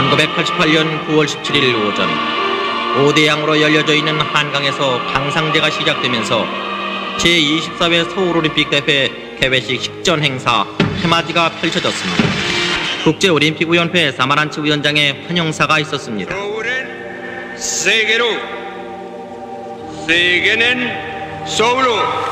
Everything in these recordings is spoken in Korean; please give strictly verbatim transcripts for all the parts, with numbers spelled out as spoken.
천구백팔십팔 년 구월 십칠일 오전 오대양으로 열려져 있는 한강에서 방상제가 시작되면서 제이십사 회 서울올림픽 대회 개회식 식전 행사 해맞이가 펼쳐졌습니다. 국제올림픽위원회 사마란츠 위원장의 환영사가 있었습니다. 서울은 세계로, 세계는 서울로.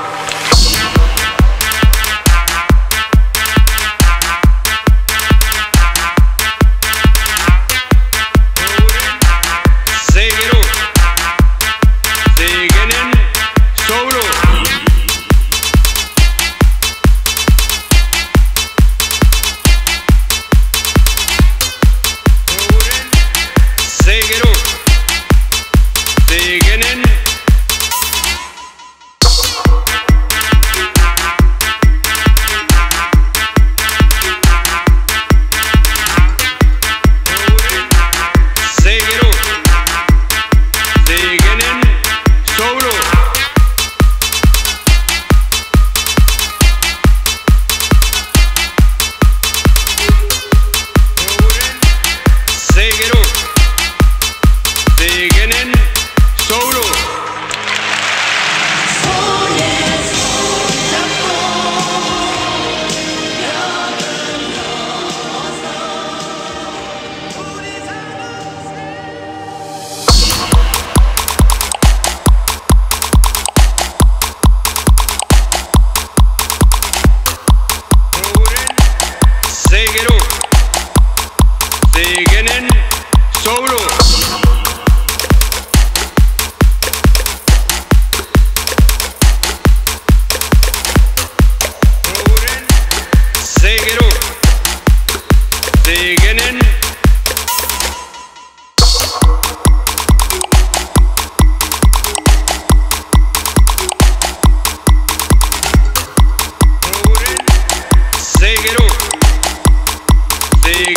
세계로, 세계는